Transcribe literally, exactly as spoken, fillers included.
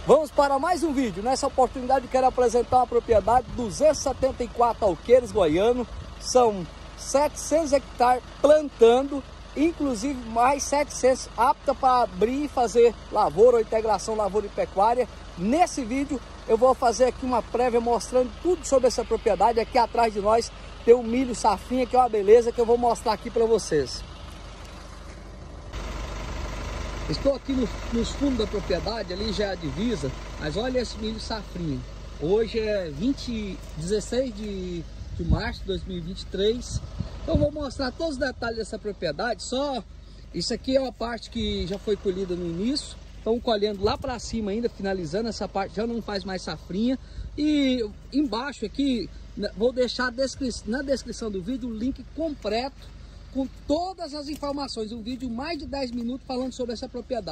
Vamos para mais um vídeo. Nessa oportunidade eu quero apresentar uma propriedade duzentos e setenta e quatro alqueires goiano. São setecentos hectares plantando, inclusive mais setecentos apta para abrir e fazer lavoura ou integração lavoura e pecuária. Nesse vídeo eu vou fazer aqui uma prévia mostrando tudo sobre essa propriedade. Aqui atrás de nós tem o milho safrinha, que é uma beleza, que eu vou mostrar aqui para vocês. Estou aqui no, nos fundos da propriedade, ali já é a divisa, mas olha esse milho safrinha. Hoje é vinte, dezesseis de, de março de dois mil e vinte e três. Então eu vou mostrar todos os detalhes dessa propriedade. Só isso aqui é uma parte que já foi colhida no início. Estão colhendo lá para cima ainda, finalizando essa parte, já não faz mais safrinha. E embaixo aqui, vou deixar na descrição do vídeo o link completo com todas as informações, um vídeo mais de dez minutos falando sobre essa propriedade.